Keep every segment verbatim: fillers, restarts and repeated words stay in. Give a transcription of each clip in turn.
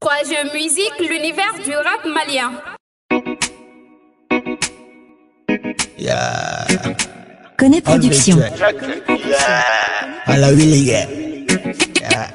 trois jeux musique, l'univers du rap malien. Yeah. Connais Production. Yeah. À la Willy. Yeah.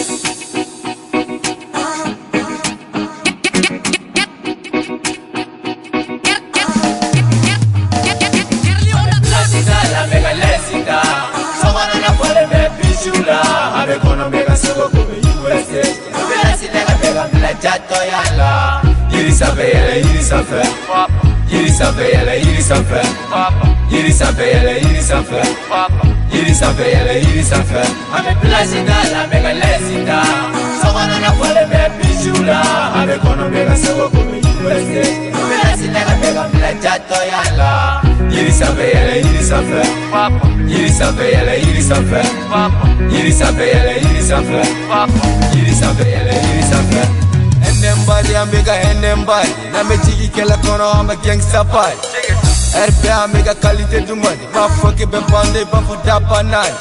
La mega lesita, somos una pole me pichula, ave kono mega sego come U S A. Mega sita mega mila chato yala, iri sabe yala iri sabe, iri sabe yala iri sabe, iri sabe yala iri sabe, iri sabe yala iri sabe. Ave plasita la mega lesita, somos una pole me pichula, ave kono mega sego come U S A. Mega sita mega mila chato yala. Iri sabe yala iri sabe, iri sabe yala iri sabe, iri sabe yala iri sabe, iri sabe yala iri sabe. Enembali ambega enembali, na me jigi kela kono amba gangsta pai. R P A mega qualité du money, ma fuck be bande ba fu dapanani.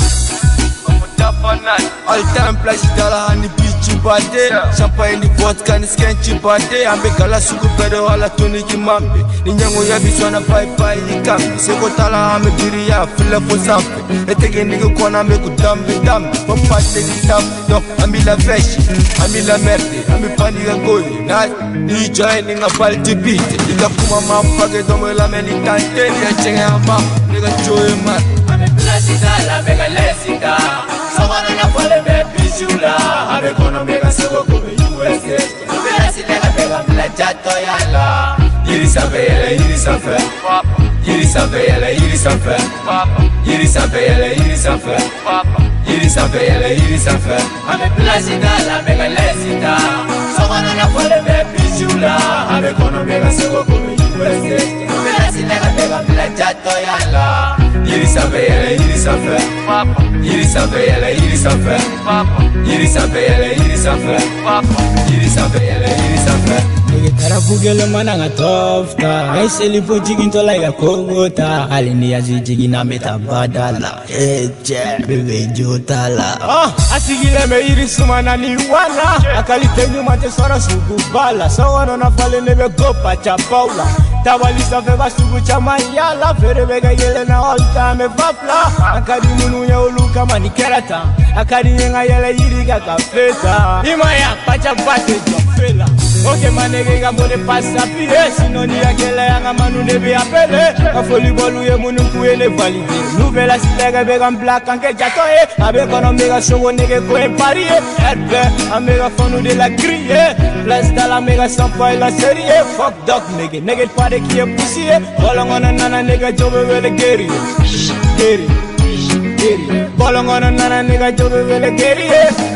All time flash dala hani bichi bade, champagne ni vodka ni skenchi bade. Ambe kala suku pedo ala tuni kimambe, ni nyango ya biswana pai pai ni kambi. Seko tala ame biri ya fila fo sampe, etege nige kona me kudambe dambe. Papate ni dambe, no ami la veshi, ami la merde, ami pani ga goyi. Na ni join ni nga balti beat, ika kuma mafage domo la melitante. Ni ya chenge ama, niga joye man. Ame plasita la mega lesita. Someone na pole me pichula, ave kono mega sego come U S A. Mega sita mega mila chato yala, iri sabe yala iri sabe, iri sabe yala iri sabe, iri sabe yala iri sabe, iri sabe yala iri sabe. Ame plasita la mega lesita. Someone na pole me pichula, ave kono mega sego come U S A. Mega sita mega mila chato yala. Iri sabe yala iri sabe, iri sabe yala iri sabe, iri sabe yala iri sabe, iri sabe yala iri sabe. Nigga tarafugele mananga tofta, gaiseli po jigin to like a kogota. Alini azi jigin na meta badala, eche bebe jotala. Ah, asigile me iri sumana ni wana, akali tenyu mate sora sugu bala. Sawana na fale nebe gopa cha paula. Tabalista feba sugu cha mayala, fere bega yele na all time vapla. Akadi munu ya uluka mani kerata, akadi yenga yele iri kaka feta. Imaya pacha pate jofela. Ok manege ga mone passa pire, sinoni ya kela ya manu nebe apele. Afoli bolu ye munu kuele valide. Nouvelle asitega bega black anke jato e, abe kono mega show nege ko e parie. Herbe amega fonu de la grille, place dans la mega sans pas la série. Fuck dog nege, nege pare qui est poussier. Bolongona nana nega jobe wele geri, geri, geri. Bolongona nana nega jobe wele geri.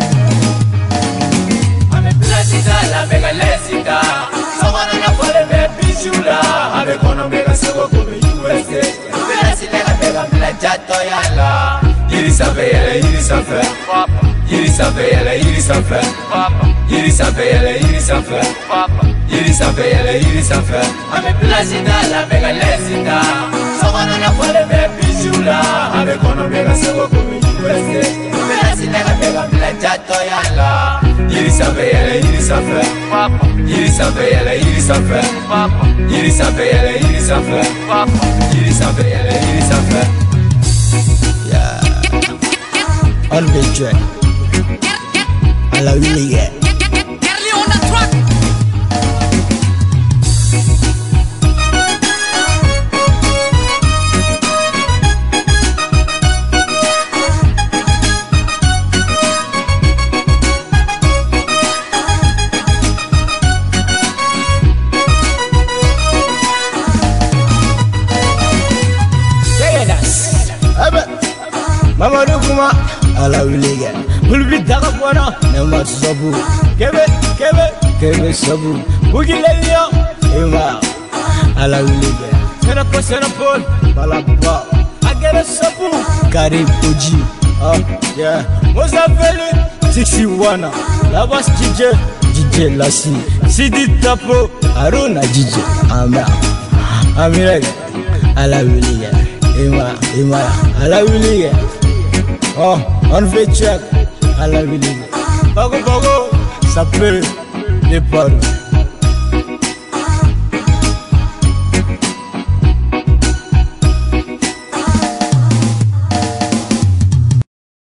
La mega lesita, someone na pole me pichula, ave kono mega sego come U S A. Mega sita mega mila chato yala, iri sabe yala iri sabe, iri sabe yala iri sabe, iri sabe yala iri sabe, iri sabe yala iri sabe. Ame plasita la mega lesita, someone na pole me pichula, ave kono mega sego come U S A. Mega sita mega mila chato yala. Iri sabe yala iri sabe, iri sabe yala iri sabe, iri sabe yala iri sabe, iri sabe yala iri sabe. Yeah. On the track. À la Willy. Mama Rukuma, À la Willy. Bulbi Dagapona, Nema Sabu. Kebe, Kebe, Kebe Sabu. Bugilelio, Ema. À la Willy. Senapo Senapol, Balaba. Agere Sabu, Karim Oji. ah, yeah, Mozaveli, sixty-one, Labas D J, D J Lassi. Sidi Tapo, Aruna D J. Ama. Amireg. À la Willy. Ema. Ema. À la Willy. oh, on fait check, À la Willy. Bago Bago, ça peut. Le paro